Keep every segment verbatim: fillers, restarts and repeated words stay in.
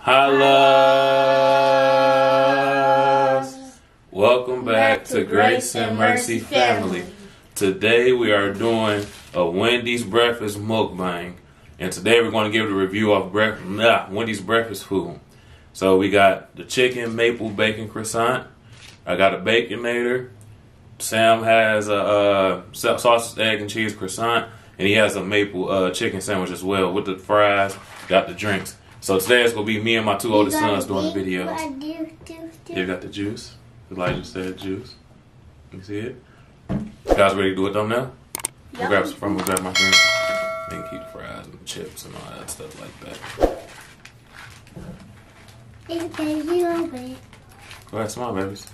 Hello. Welcome back to Grace and Mercy Family. Today we are doing a Wendy's breakfast mukbang. And today we're going to give it a review of breakfast, nah, Wendy's breakfast food. So we got the chicken maple bacon croissant. I got a Baconator. Sam has a uh, sausage, egg, and cheese croissant. And he has a maple uh, chicken sandwich as well with the fries. Got the drinks. So today it's going to be me and my two oldest sons doing the video. You got the juice. Elijah said juice. You see it? You guys ready to do it though now? Yep. We'll grab some from, we'll grab my drink. Then keep the fries and the chips and all that stuff like that. It's baby over. Go ahead, smile, babies.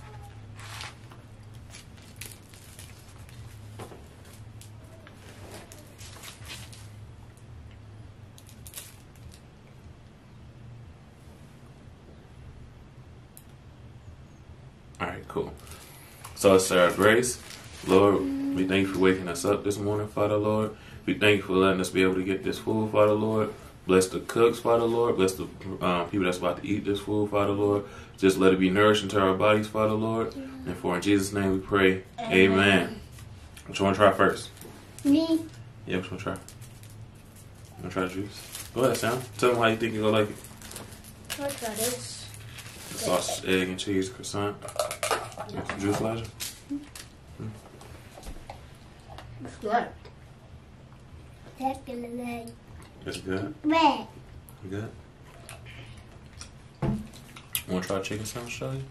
Alright, cool. So it's our grace. Lord, we thank you for waking us up this morning, Father Lord. We thank you for letting us be able to get this food, Father Lord. Bless the cooks, Father Lord. Bless the um, people that's about to eat this food, Father Lord. Just let it be nourishing to our bodies, Father Lord. And for in Jesus' name we pray. Amen. Amen. What you want to try first? Me. Yeah, what you want to try? You want to try the juice? Go ahead, Sam. Tell them how you think you're going to like it. I'll try this. The sausage, egg, and cheese croissant. Got some juice, Elijah? Hmm. It's good. That's good. It's good? Red. You good? You want to try a chicken sandwich, Charlie?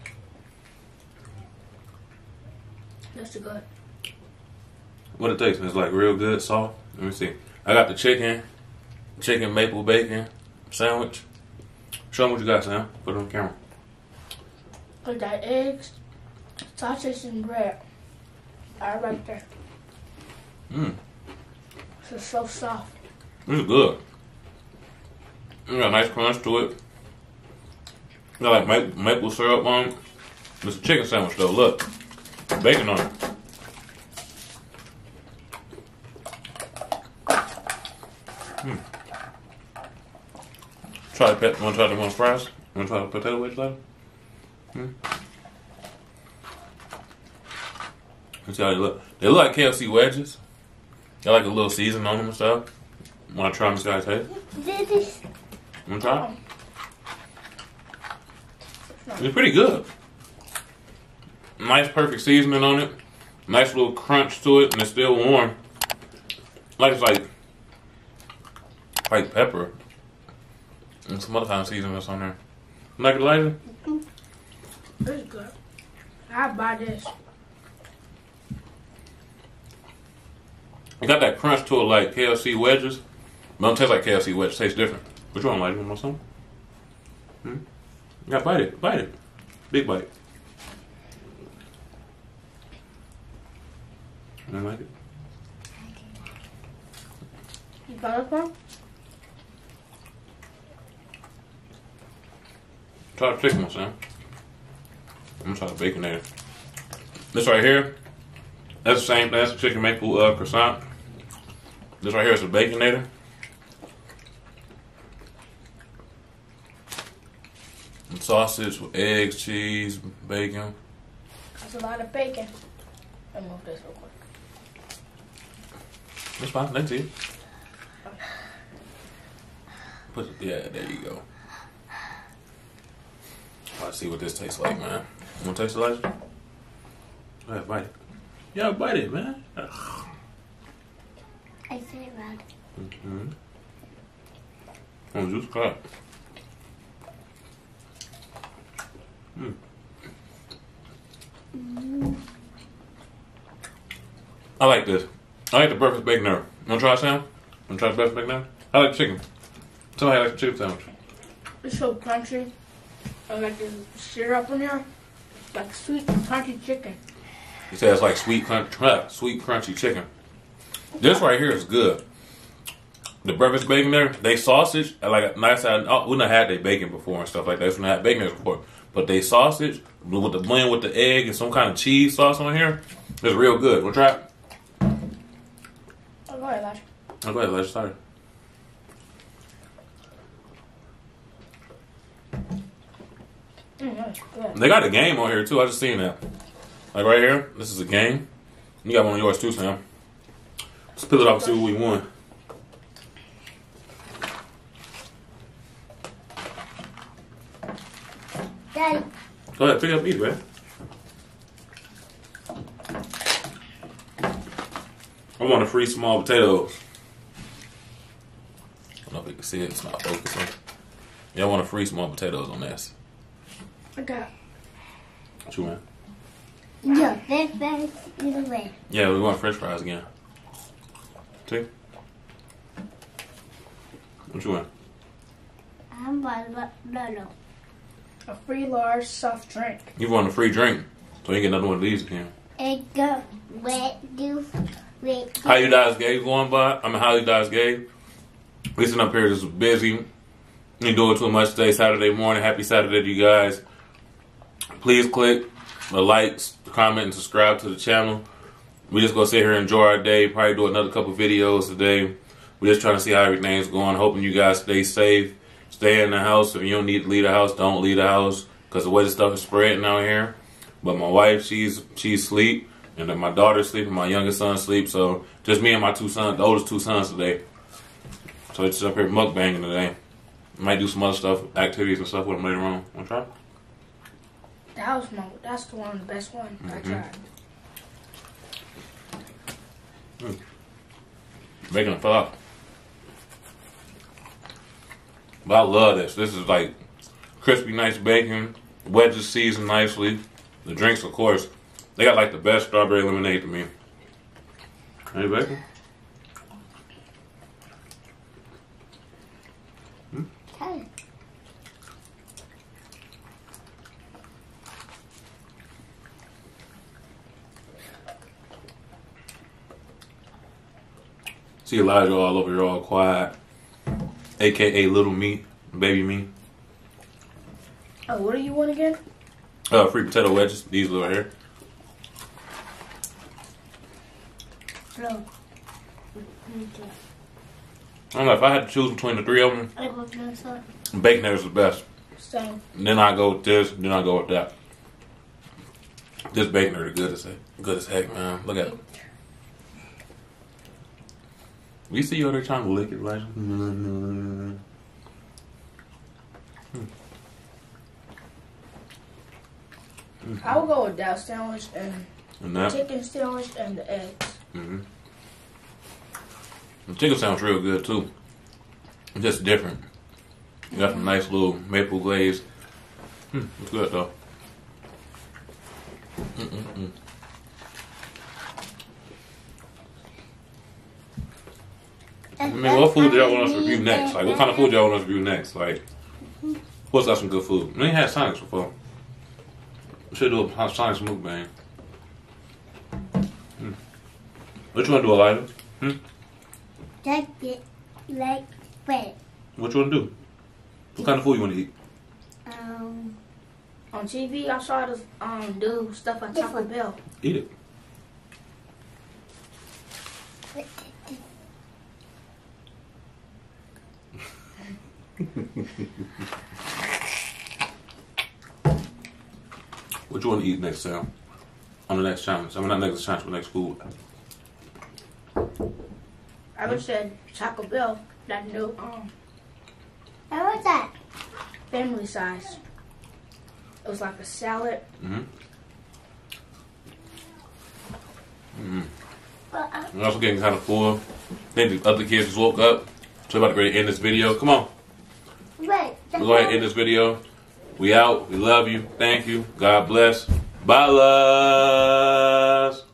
That's good. What it tastes? It's like real good, soft. Let me see. I got the chicken, chicken maple bacon sandwich. Show them what you got, Sam. Put it on camera. I got eggs, sausage, and bread. All right there. Mmm. It's so soft. It's good. It got a nice crunch to it. It got like maple, maple syrup on it. It's a chicken sandwich though. Look. Bacon on it. Hmm. Try the pet. Want to try the one fries? Want to try the potato wedge later? Hmm. Let's see how they look. They look like K F C wedges. Got like a little seasoning on them and stuff. Want to try them, see how it tastes? This. Want to try? It's pretty good. Nice, perfect seasoning on it. Nice little crunch to it, and it's still warm. Like it's like like pepper and some other kind of seasoning that's on there. You like it, Elijah? It's good. I'll buy this. It got that crunch to it like K F C wedges. But it don't taste like K F C wedges. It tastes different. Which one, Elijah? You want some? Hmm? Yeah, bite it. Bite it. Big bite. You don't like it? You got it, one? Try the chicken one, Sam. I'm gonna try the Baconator. This right here, that's the same thing. That's the chicken maple uh, croissant. This right here is the Baconator. And sausage with eggs, cheese, bacon. That's a lot of bacon. I'll move this real quick. That's fine. That's it. Put it, yeah, there you go. Let's see what this tastes like, man. You want to taste it, Elijah? Go ahead, bite it. Yeah, bite it, man. Ugh. I say it right. Mm-hmm. Oh, juice cut. Mm. Mm. I like this. I like the breakfast Baconator. You want to try it, Sam? Want to try the breakfast Baconator? I like chicken. Tell me how you like the chicken sandwich. It's so crunchy. I like the syrup in there. Like sweet crunchy chicken. He says it's like sweet, crunch, sweet crunchy chicken. This right here is good. The breakfast Baconator, they sausage, like a nice, I wouldn't have had they bacon before and stuff like that. We wouldn't have bacon before. But they sausage, with the blend with the egg and some kind of cheese sauce on here, it's real good. We'll try it. Oh, go ahead, Elijah. Oh, go ahead, let's start. Mm, that's good. They got a game on here too. I just seen that. Like right here, this is a game. You got one of yours too, Sam. Let's peel it off and see what we won. Daddy. Go ahead, pick up, eat it, man. I want a free small potatoes. I don't know if you can see it. It's not focusing. Yeah, I want a free small potatoes on this. I got. What you want? Yeah, that's best either way. Yeah, we want French fries again. See? What you want? I'm about no, no. A free large soft drink. You want a free drink, so you get another one of these again. It go wet do wet. How you guys gave going by? I mean, how you guys gave? We sitting up here just busy. Ain't doing too much today, Saturday morning. Happy Saturday to you guys. Please click the likes, comment, and subscribe to the channel. We just gonna sit here and enjoy our day. Probably do another couple videos today. We're just trying to see how everything's going. Hoping you guys stay safe. Stay in the house. If you don't need to leave the house, don't leave the house. Because the way the stuff is spreading out here. But my wife, she's she's asleep. And then my daughter's sleeping. My youngest son's asleep. So just me and my two sons, the oldest two sons today. So it's up here mukbanging today. Might do some other stuff, activities and stuff with them later on. Want to try? That was my. That's the one, the best one I Mm-hmm. tried. Mm. Bacon and fell out. But I love this. This is like crispy, nice bacon. Wedges seasoned nicely. The drinks, of course, they got like the best strawberry lemonade to me. Any bacon? Hmm? Hey. See Elijah all over here, all quiet. A K A little me, baby me. Oh, what do you want again? Uh, free potato wedges. These little here. No. I don't know if I had to choose between the three of them. I go to so. Bacon is the best. Same. Then I go with this. Then I go with that. This bacon is good as heck. Good as heck, man. Look at it. We see you over there trying to lick it, like. Mm-hmm. I would go with that sandwich and And that. chicken sandwich and the eggs. Mm-hmm. The chicken sounds real good too. It's just different. You got some nice little maple glaze. Hmm, it's good though. Mm-mm-mm. I mean, what food do y'all want us to review next? Like, what kind of food do y'all want us to review next? Like, what's got some good food? We ain't had Sonics before. We should do a Sonics mukbang. Hmm. What you want to do, Elijah? Hmm? Just get like bread. What you want to do? What kind of food you want to eat? Um. On T V, I saw this um do stuff at Taco Bell. Eat it. What you want to eat next, Sam? On the next challenge. I mean, not next challenge, but next food. I would said Taco Bell. That new um How was that? family size. It was like a salad. Mm-hmm. Mm-hmm. Well, uh, I'm also getting kind of full. I think the other kids just woke up. So we're about to ready to end this video. Come on. wait. We'll go ahead and end this video. We out. We love you. Thank you. God bless. Bye, loves.